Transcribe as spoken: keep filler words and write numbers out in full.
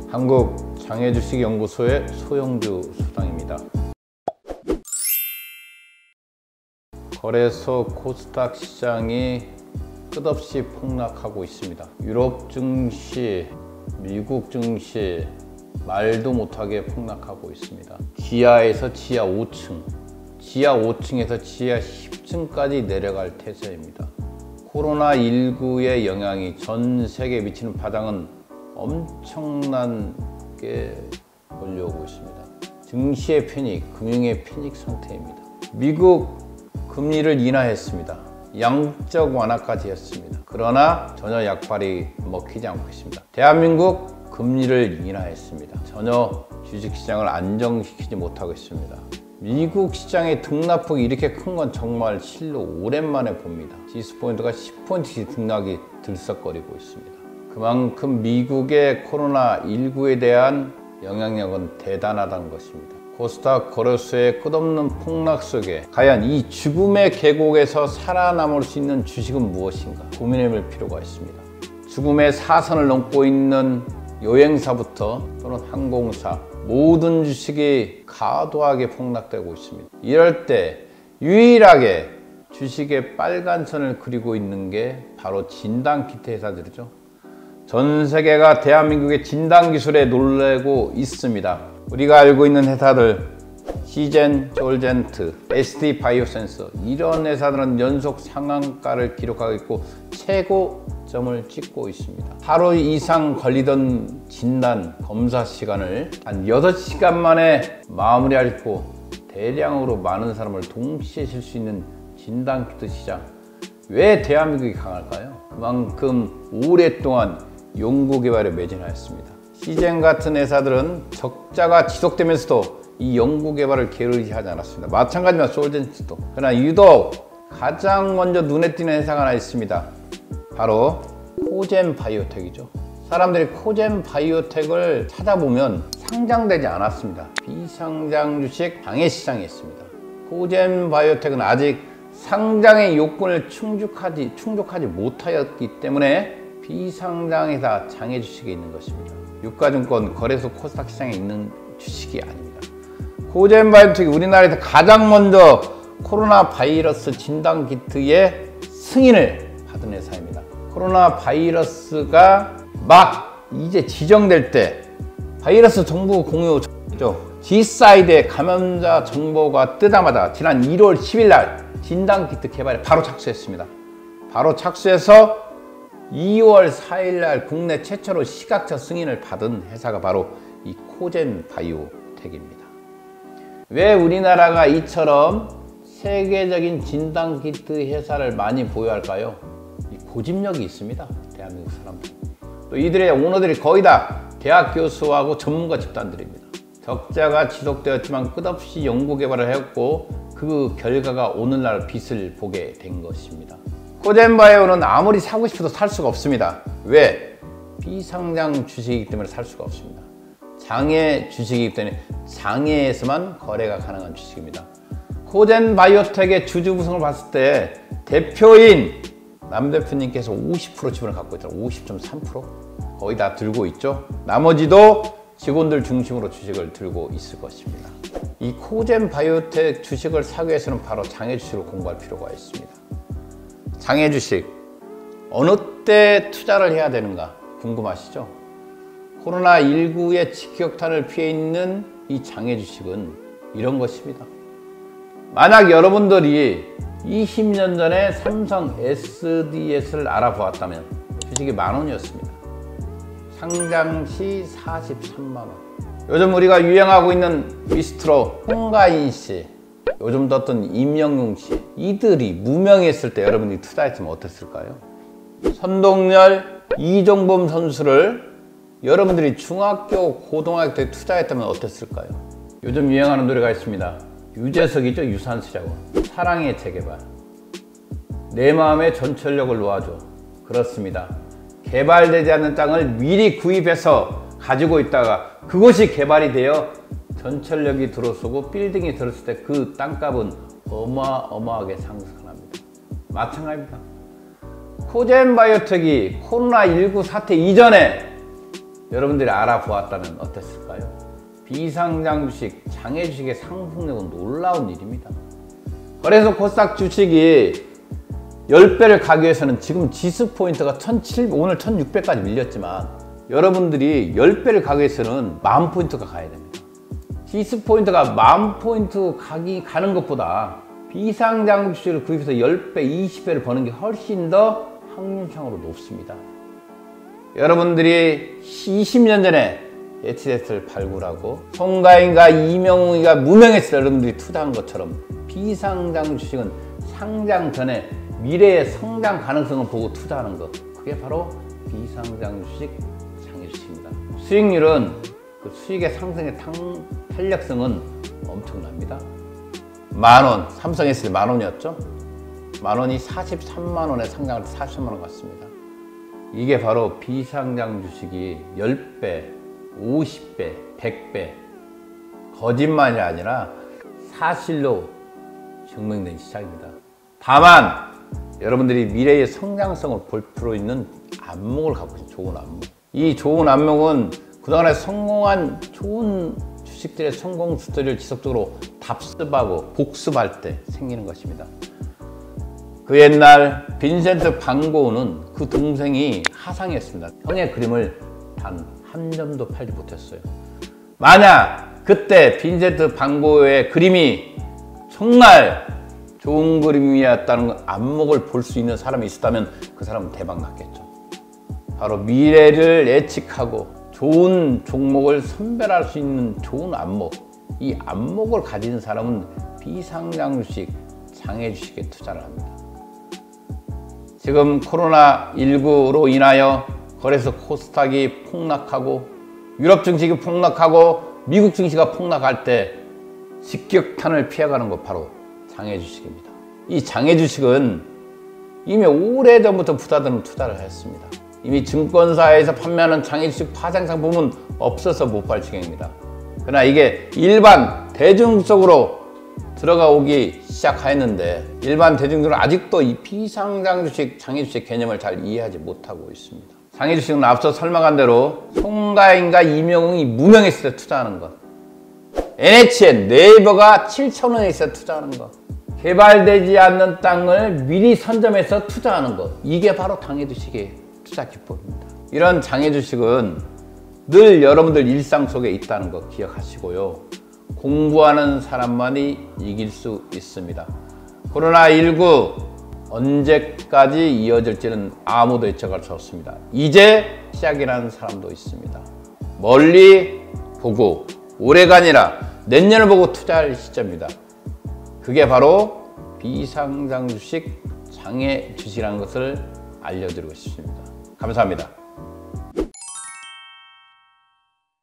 한국장애주식연구소의 소영주 소장입니다. 거래소 코스닥 시장이 끝없이 폭락하고 있습니다. 유럽 증시, 미국 증시 말도 못하게 폭락하고 있습니다. 지하에서 지하 오 층, 지하 오 층에서 지하 십 층까지 내려갈 태세입니다. 코로나 십구의 영향이 전 세계에 미치는 파장은 엄청나게 몰려오고 있습니다. 증시의 패닉, 금융의 패닉 상태입니다. 미국 금리를 인하했습니다. 양적 완화까지 했습니다. 그러나 전혀 약발이 먹히지 않고 있습니다. 대한민국 금리를 인하했습니다. 전혀 주식시장을 안정시키지 못하고 있습니다. 미국 시장의 등락폭이 이렇게 큰 건 정말 실로 오랜만에 봅니다. 지수포인트가 십 포인트씩 등락이 들썩거리고 있습니다. 그만큼 미국의 코로나 십구에 대한 영향력은 대단하다는 것입니다. 코스닥 거래소의 끝없는 폭락 속에 과연 이 죽음의 계곡에서 살아남을 수 있는 주식은 무엇인가 고민해볼 필요가 있습니다. 죽음의 사선을 넘고 있는 여행사부터 또는 항공사, 모든 주식이 과도하게 폭락되고 있습니다. 이럴 때 유일하게 주식의 빨간 선을 그리고 있는 게 바로 진단키트 회사들이죠. 전 세계가 대한민국의 진단기술에 놀래고 있습니다. 우리가 알고 있는 회사들 시젠, 졸젠트, 에스디바이오센서 이런 회사들은 연속 상한가를 기록하고 있고 최고점을 찍고 있습니다. 하루 이상 걸리던 진단 검사 시간을 한 여섯 시간 만에 마무리하고 대량으로 많은 사람을 동시에 쉴 수 있는 진단키트 시장. 왜 대한민국이 강할까요? 그만큼 오랫동안 연구개발에 매진하였습니다. 시젠 같은 회사들은 적자가 지속되면서도 이 연구개발을 게을리 하지 않았습니다. 마찬가지로 솔젠트도. 그러나 유독 가장 먼저 눈에 띄는 회사가 하나 있습니다. 바로 코젠 바이오텍이죠. 사람들이 코젠 바이오텍을 찾아보면 상장되지 않았습니다. 비상장 주식 장외시장에 있습니다. 코젠 바이오텍은 아직 상장의 요건을 충족하지, 충족하지 못하였기 때문에 비상장회사 장외 주식에 있는 것입니다. 유가증권 거래소 코스닥 시장에 있는 주식이 아닙니다. 코젠 바이오텍이 우리나라에서 가장 먼저 코로나 바이러스 진단키트의 승인을 받은 회사입니다. 코로나 바이러스가 막 이제 지정될 때 바이러스 정보 공유죠. 지사이드의 감염자 정보가 뜨자마자 지난 일월 십일 날 진단키트 개발에 바로 착수했습니다. 바로 착수해서 이월 사일 날 국내 최초로 시각처 승인을 받은 회사가 바로 이 코젠 바이오텍입니다. 왜 우리나라가 이처럼 세계적인 진단키트 회사를 많이 보유할까요? 이 고집력이 있습니다. 대한민국 사람들. 또 이들의 오너들이 거의 다 대학 교수하고 전문가 집단들입니다. 적자가 지속되었지만 끝없이 연구개발을 해왔고 그 결과가 오늘날 빛을 보게 된 것입니다. 코젠 바이오는 아무리 사고 싶어도 살 수가 없습니다. 왜? 비상장 주식이기 때문에 살 수가 없습니다. 장외 주식이기 때문에 장외에서만 거래가 가능한 주식입니다. 코젠 바이오텍의 주주 구성을 봤을 때 대표인 남 대표님께서 오십 퍼센트 지분을 갖고 있더라고요. 오십 점 삼 퍼센트 거의 다 들고 있죠. 나머지도 직원들 중심으로 주식을 들고 있을 것입니다. 이 코젠 바이오텍 주식을 사기 위해서는 바로 장외 주식을 공부할 필요가 있습니다. 장외 주식 어느 때 투자를 해야 되는가 궁금하시죠? 코로나 십구의 직격탄을 피해 있는 이 장외 주식은 이런 것입니다. 만약 여러분들이 이십 년 전에 삼성 에스디에스를 알아보았다면 주식이 만 원이었습니다. 상장 시 사십삼만 원. 요즘 우리가 유행하고 있는 미스트로 홍가인 씨, 요즘 떴던 임영웅 씨, 이들이 무명했을 때 여러분들이 투자했으면 어땠을까요? 선동열, 이종범 선수를 여러분들이 중학교, 고등학교 때 투자했다면 어땠을까요? 요즘 유행하는 노래가 있습니다. 유재석이죠. 유산슬하고 사랑의 재개발. 내 마음에 전철력을 놓아줘. 그렇습니다. 개발되지 않는 땅을 미리 구입해서 가지고 있다가 그것이 개발이 되어 전철력이 들어서고 빌딩이 들었을 때 그 땅값은 어마어마하게 상승합니다. 마찬가지입니다. 코젠 바이오텍이 코로나 십구 사태 이전에 여러분들이 알아보았다면 어땠을까요? 비상장 주식, 장외 주식의 상승력은 놀라운 일입니다. 그래서 코스닥 주식이 십 배를 가기 위해서는 지금 지수 포인트가 천칠백, 오늘 천육백까지 밀렸지만 여러분들이 십 배를 가기 위해서는 만 포인트가 가야 됩니다. 지수 포인트가 만 포인트 가기, 가는 것보다 비상장 주식을 구입해서 십 배, 이십 배를 버는 게 훨씬 더 확률상으로 높습니다. 여러분들이 이십 년 전에 에이치디에스를 발굴하고 송가인과 이명웅이가 무명했을 때 여러분들이 투자한 것처럼 비상장 주식은 상장 전에 미래의 성장 가능성을 보고 투자하는 것, 그게 바로 비상장 주식, 장외 주식입니다. 수익률은 그 수익의 상승의 탄, 탄력성은 엄청납니다. 만원, 삼성에스디 만원이었죠? 만원이 사십삼만 원에 상장할 때 사십만 원 같습니다. 이게 바로 비상장 주식이 십 배, 오십 배, 백 배 거짓말이 아니라 사실로 증명된 시장입니다. 다만 여러분들이 미래의 성장성을 볼 필요 있는 안목을 갖고 있는 좋은 안목. 이 좋은 안목은 그동안에 성공한 좋은 주식들의 성공 스토리를 지속적으로 답습하고 복습할 때 생기는 것입니다. 그 옛날 빈센트 반 고흐는 그 동생이 하상했습니다. 형의 그림을 단 한 점도 팔지 못했어요. 만약 그때 빈센트 반 고흐의 그림이 정말 좋은 그림이었다는 안목을 볼 수 있는 사람이 있었다면 그 사람은 대박 났겠죠. 바로 미래를 예측하고 좋은 종목을 선별할 수 있는 좋은 안목, 이 안목을 가진 사람은 비상장 주식, 장외 주식에 투자를 합니다. 지금 코로나 십구로 인하여 거래소 코스닥이 폭락하고 유럽 증시가 폭락하고 미국 증시가 폭락할 때 직격탄을 피해가는 것 바로 장외 주식입니다. 이 장외 주식은 이미 오래전부터 부자들은 투자를 했습니다. 이미 증권사에서 판매하는 장외 주식 파생 상품은 없어서 못 팔 지경입니다. 그러나 이게 일반 대중 속으로 들어가 오기 시작했는데 일반 대중들은 아직도 이 비상장 주식, 장외 주식 개념을 잘 이해하지 못하고 있습니다. 장외 주식은 앞서 설명한 대로 송가인과 이명웅이 무명했을 때 투자하는 것, 엔에이치엔, 네이버가 칠천 원에 있어 투자하는 것, 개발되지 않는 땅을 미리 선점해서 투자하는 것, 이게 바로 장외 주식의 투자 기법입니다. 이런 장외 주식은 늘 여러분들 일상 속에 있다는 거 기억하시고요. 공부하는 사람만이 이길 수 있습니다. 코로나 십구 언제까지 이어질지는 아무도 예측할 수 없습니다. 이제 시작이라는 사람도 있습니다. 멀리 보고 올해가 아니라 내년을 보고 투자할 시점입니다. 그게 바로 비상장 주식, 장외 주식이라는 것을 알려드리고 싶습니다. 감사합니다.